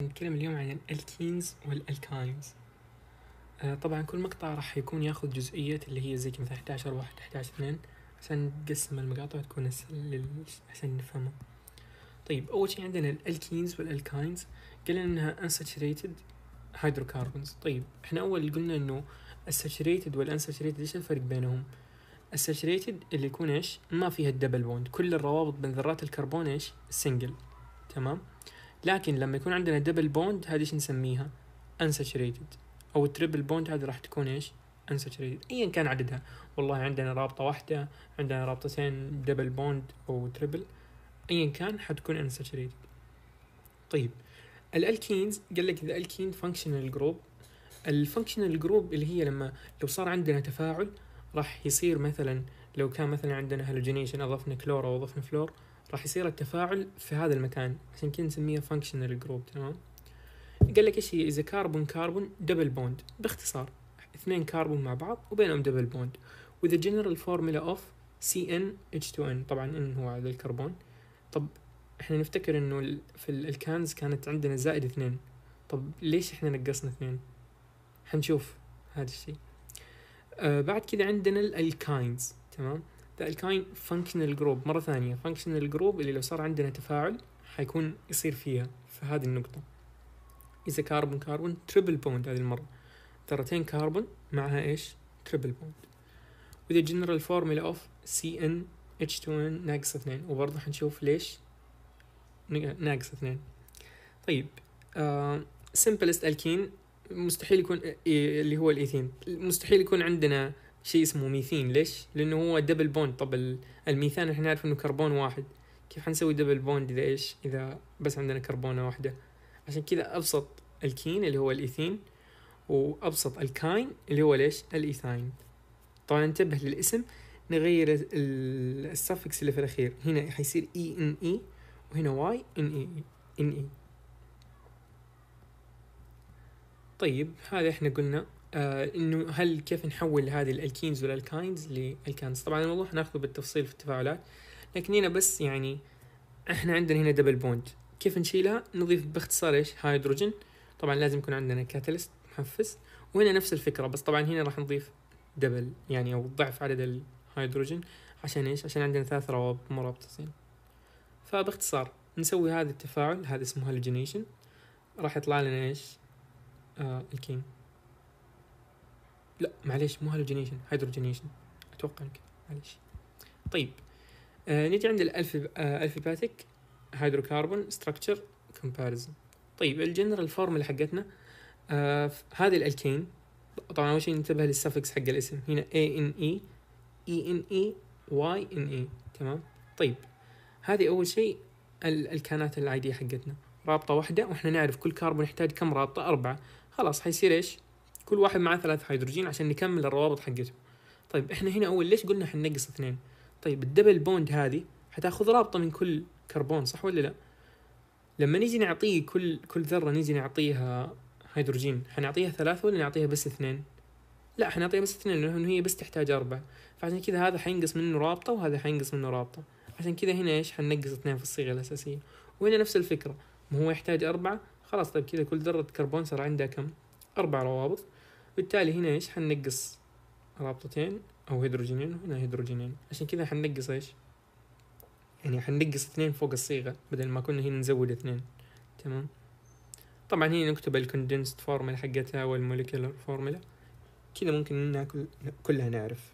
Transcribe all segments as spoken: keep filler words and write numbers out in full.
نتكلم اليوم عن الالكينز والالكاينز. آه طبعا كل مقطع راح يكون ياخذ جزئية اللي هي زي مثلا إحدى عشر واحد إحدى عشر اثنين عشان نقسم المقاطع تكون أسهل عشان نفهمها. طيب أول شيء عندنا الالكينز والالكاينز، قلنا إنها unsaturated hydrocarbons. طيب إحنا أول قلنا إنه الساتوريتد والانساتوريتد إيش الفرق بينهم؟ الساتوريتد اللي يكون إيش ما فيها الدبل بوند، كل الروابط بين ذرات الكربون إيش سنجل، تمام. لكن لما يكون عندنا دبل بوند هذه ايش نسميها؟ unsaturated. او التريبل بوند هذه راح تكون ايش؟ unsaturated ايا كان عددها. والله عندنا رابطة واحدة، عندنا رابطتين دبل بوند او تريبل، ايا كان حتكون unsaturated. طيب الالكينز قال لك the alkene functional group. الفانكشنال جروب اللي هي لما لو صار عندنا تفاعل راح يصير مثلا لو كان مثلا عندنا هالوجينيشن اضفنا كلور او اضفنا فلور راح يصير التفاعل في هذا المكان، عشان كذا نسميها فانكشنال جروب، تمام. قال لك ايش هي؟ اذا كربون كربون دبل بوند، باختصار اثنين كربون مع بعض وبينهم دبل بوند with the general formula of سي إن إتش تو إن. طبعا ان هو عدد الكربون. طب احنا نفتكر انه في الكانز كانت عندنا زائد اثنين، طب ليش احنا نقصنا اثنين؟ حنشوف هذا الشيء. آه بعد كده عندنا الالكاينز، تمام. الالكاين فانكشنال جروب مرة ثانية، فانكشنال جروب اللي لو صار عندنا تفاعل حيكون يصير فيها في هذه النقطة. إذا كربون كربون تريبل بوند، هذه المرة ذرتين كربون معها إيش؟ تريبل بوند with a general formula of سي إن إتش تو إن ناقص اثنين، وبرضه حنشوف ليش ناقص اثنين. طيب آه simplest alkene مستحيل يكون اللي هو الايثين، مستحيل يكون عندنا شيء اسمه ميثين. ليش؟ لانه هو دبل بوند. طب الميثان احنا نعرف انه كربون واحد، كيف حنسوي دبل بوند اذا ايش؟ اذا بس عندنا كربونه واحده. عشان كذا ابسط الكين اللي هو الايثين، وابسط الكاين اللي هو ليش؟ الايثاين. طبعا انتبه للاسم، نغير السفكس اللي في الاخير، هنا حيصير اي ان اي وهنا واي ان اي ان اي. طيب هذا احنا قلنا آه انه هل كيف نحول هذه الالكينز والالكاينز لالكانز. طبعا الموضوع حناخذه بالتفصيل في التفاعلات، لكن هنا بس يعني احنا عندنا هنا دبل بوند، كيف نشيلها؟ نضيف باختصار ايش؟ هيدروجين. طبعا لازم يكون عندنا كاتاليست محفز، وهنا نفس الفكره، بس طبعا هنا راح نضيف دبل يعني او ضعف عدد الهيدروجين. عشان ايش؟ عشان عندنا ثلاث روابط مرابطتين. فباختصار نسوي هذا التفاعل، هذا اسمه هالوجينيشن، راح يطلع لنا ايش؟ آه الكين. لا معليش، مو هالوجينيشن، هيدروجينيشن اتوقع كده، معليش. طيب آه نيجي عند الالف آه الفاباتيك هيدروكربون ستراكشر كومباريزون. طيب الجنرال فورمولا حقتنا آه هذه الالكين. طبعا اول شيء ننتبه للسفكس حق الاسم، هنا A N E E N E Y N E، تمام. طيب هذه اول شيء الكانات العاديه حقتنا، رابطه واحده، واحنا نعرف كل كربون يحتاج كم رابطه؟ اربعه. خلاص حيصير ايش؟ كل واحد معاه ثلاث هيدروجين عشان نكمل الروابط حقته. طيب احنا هنا اول ليش قلنا حننقص اثنين؟ طيب الدبل بوند هذه حتاخذ رابطه من كل كربون، صح ولا لا؟ لما نيجي نعطيه كل كل ذره نيجي نعطيها هيدروجين، حنعطيها ثلاثه ولا نعطيها بس اثنين؟ لا حنعطيها بس اثنين، لانه هي بس تحتاج اربعه. فعشان كذا هذا حينقص منه رابطه وهذا حينقص منه رابطه، عشان كذا هنا ايش؟ حننقص اثنين في الصيغه الاساسيه. وهنا نفس الفكره، ما هو يحتاج اربعه، خلاص. طيب كذا كل ذره كربون صار عندها كم؟ اربع روابط، بالتالي هنا ايش؟ حننقص رابطتين او هيدروجينين، وهنا هيدروجينين، عشان كذا حننقص ايش؟ يعني حننقص اثنين فوق الصيغه بدل ما كنا هنا نزود اثنين، تمام. طبعا هنا نكتب الكوندنسد فورمولا حقتها والموليكولر فورمولا، كذا ممكن ناكل كلها نعرف.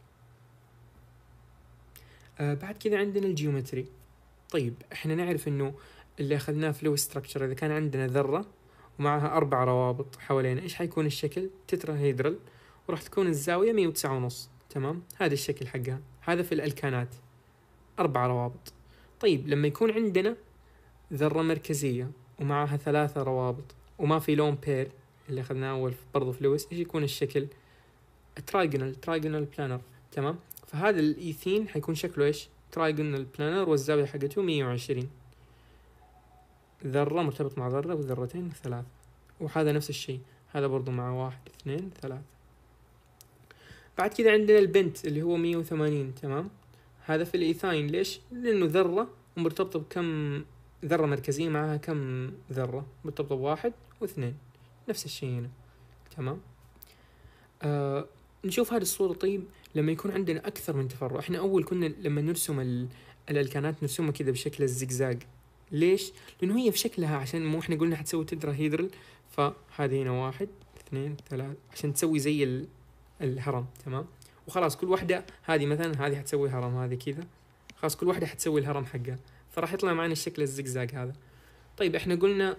آه بعد كذا عندنا الجيومتري. طيب احنا نعرف انه اللي اخذناه فلو ستراكشر، اذا كان عندنا ذره ومعها اربع روابط حوالينا، ايش حيكون الشكل؟ تتراهيدرال، وراح تكون الزاويه مية وتسعة ونص، تمام. هذا الشكل حقها، هذا في الالكانات اربع روابط. طيب لما يكون عندنا ذره مركزيه ومعها ثلاثه روابط وما في لون بير اللي اخذناه اول برضه في لويس، ايش يكون الشكل؟ ترايجونال ترايجونال بلانر، تمام. فهذا الايثين حيكون شكله ايش؟ ترايجونال بلانر، والزاويه حقته مية وعشرين، ذره مرتبط مع ذره وذرتين ثلاث. وهذا نفس الشيء، هذا برضو مع واحد اثنين ثلاث. بعد كذا عندنا البنت اللي هو مية وثمانين، تمام. هذا في الايثاين، ليش؟ لانه ذره ومرتبطه بكم ذرة مركزية معها كم ذرة؟ مرتبطة بواحد واثنين، نفس الشيء هنا. تمام. آه نشوف هذه الصورة. طيب لما يكون عندنا أكثر من تفرع، إحنا أول كنا لما نرسم ال... الألكانات نرسمها كذا بشكل الزجزاج. ليش؟ لأنه هي في شكلها، عشان مو إحنا قلنا حتسوي تتراهيدرال، فهذه هنا واحد اثنين ثلاث عشان تسوي زي ال... الهرم. تمام. وخلاص كل واحدة، هذه مثلا هذه حتسوي هرم، هذه كذا، خلاص كل واحدة حتسوي الهرم حقها، فراح يطلع معنا الشكل الزجزاج هذا. طيب إحنا قلنا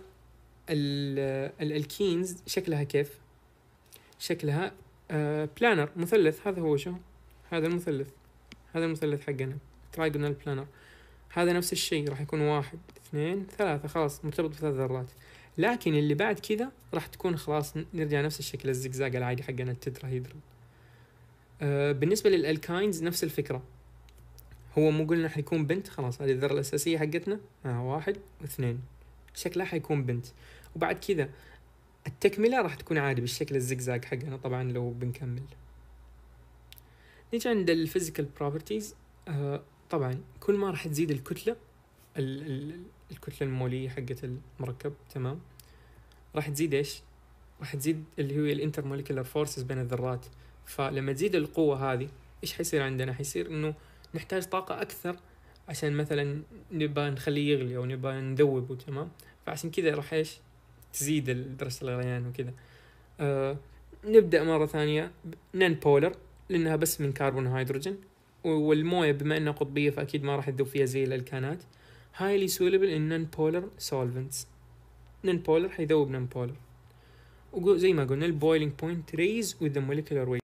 الالكينز شكلها كيف؟ شكلها آه بلانر، مثلث. هذا هو شو هذا المثلث، هذا المثلث حقنا ترايجونال بلانر. هذا نفس الشيء راح يكون واحد اثنين ثلاثة، خلاص مرتبط بثلاث ذرات. لكن اللي بعد كذا راح تكون خلاص نرجع نفس الشكل الزجزاج العادي حقنا التتراهيدرال. آه بالنسبة للالكاينز نفس الفكرة. هو مو قلنا حيكون بنت، خلاص هذه الذرة الأساسية حقتنا آه واحد واثنين، شكلها حيكون بنت. وبعد كذا التكملة راح تكون عادي بالشكل الزجزاج حقنا طبعا لو بنكمل. نيجي عند الفيزيكال بروبرتيز. آه طبعا كل ما راح تزيد الكتلة ال ال الكتلة المولية حقت المركب، تمام، راح تزيد ايش؟ راح تزيد اللي هو الانترموليكولار فورسز بين الذرات. فلما تزيد القوة هذه ايش حيصير عندنا؟ حيصير انه نحتاج طاقة اكثر عشان مثلا نبغى نخليه يغلي او نبغى نذوبه. تمام. فعشان كذا راح ايش؟ تزيد درجة الغليان وكذا. آه نبدأ مرة ثانية نان بولر لأنها بس من كربون وهيدروجين، والموية بما أنها قطبية فأكيد ما راح تذوب فيها زي الألكانات. highly soluble in non-polar solvents. non-polar حيذوب non-polar. وزي ما قلنا ال boiling point raise with the molecular weight.